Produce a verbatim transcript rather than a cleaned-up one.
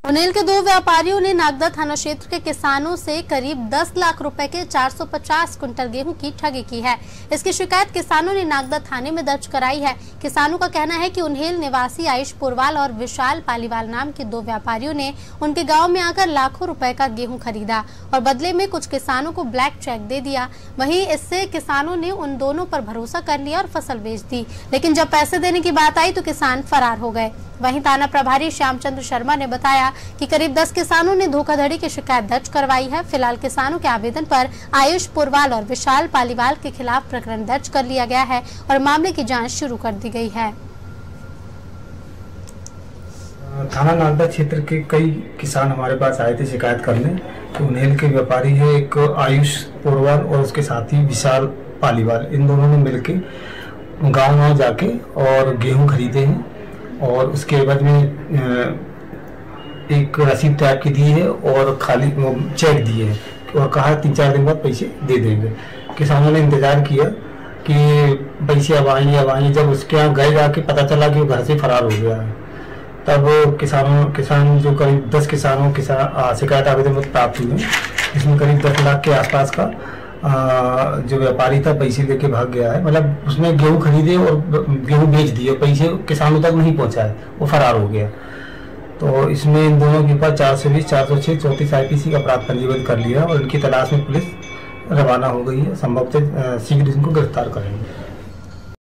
उन्हेल के दो व्यापारियों ने नागदा थाना क्षेत्र के किसानों से करीब दस लाख रुपए के चार सौ पचास कुंटल गेहूं की ठगी की है। इसकी शिकायत किसानों ने नागदा थाने में दर्ज कराई है। किसानों का कहना है कि उन्हेल निवासी आयुष पुरवाल और विशाल पालीवाल नाम के दो व्यापारियों ने उनके गांव में आकर लाखों रुपए का गेहूं खरीदा और बदले में कुछ किसानों को ब्लैक चेक दे दिया। वहीं इससे किसानों ने उन दोनों पर भरोसा कर लिया और फसल बेच दी, लेकिन जब पैसे देने की बात आई तो किसान फरार हो गए। वहीं थाना प्रभारी श्यामचंद्र शर्मा ने बताया कि करीब दस किसानों ने धोखाधड़ी की शिकायत दर्ज करवाई है। फिलहाल किसानों के आवेदन पर आयुष पुरवाल और विशाल पालीवाल के खिलाफ प्रकरण दर्ज कर लिया गया है और मामले की जांच शुरू कर दी गई है। थाना नागदा क्षेत्र के कई किसान हमारे पास आए थे शिकायत करने कि उन्हेल के व्यापारी है एक आयुष पुरवाल और उसके साथी विशाल पालीवाल, इन दोनों ने मिलकर गाँव गाँव जाके और गेहूँ खरीदे हैं और उसके बाद में एक रसीद टाइप की दी है और खाली चेक दिए हैं और कहा तीन चार दिन बाद पैसे दे देंगे। किसानों ने इंतजार किया कि पैसे अब आएंगे अब आएंगे। जब उसके यहाँ गए जाके पता चला कि वो घर से फरार हो गया है, तब किसानों किसान जो करीब दस किसानों की शिकायत आवेदन प्राप्त हुए, इसमें करीब दस लाख के आसपास का आ, जो व्यापारी था पैसे लेके भाग गया है। मतलब उसने गेहूं खरीदे और गेहूं बेच दिए, पैसे किसानों तक नहीं पहुंचाए, वो फरार हो गया। तो इसमें इन दोनों के ऊपर चार सौ बीस चार सौ छह चौंतीस आई पी सी का अपराध पंजीबद्ध कर लिया और इनकी तलाश में पुलिस रवाना हो गई है। संभवतः शीघ्र इनको गिरफ्तार करेंगे।